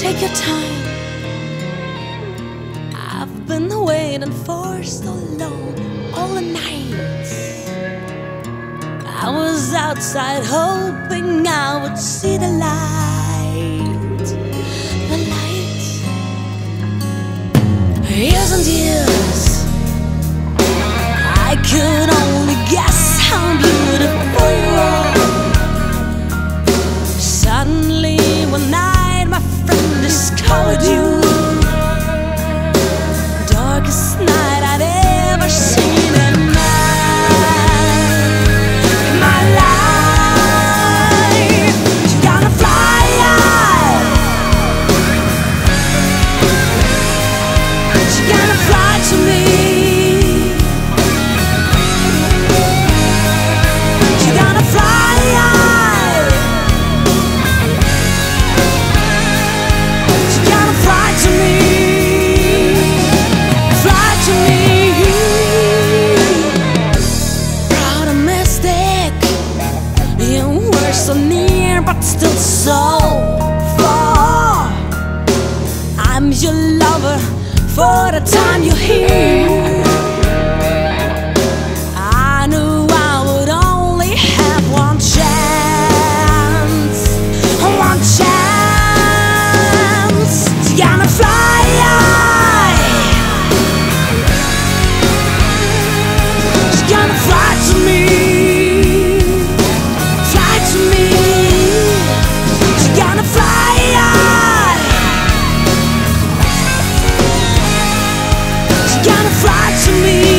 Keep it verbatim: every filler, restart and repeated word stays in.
Take your time. I've been waiting for so long, all the nights. I was outside hoping I would see the light. The light. Years and years, I could only guess how beautiful you are. Suddenly one night my friend discovered you. Darkest night I'd ever seen in my, my life. You're gonna fly high. You're gonna fly to me. You're gonna fly high. You're gonna fly to me. So near but still so far. I'm your lover for the time you're here. I knew I would only have one chance, one chance. You're gonna fly high. You're gonna fly to me. Fly to me.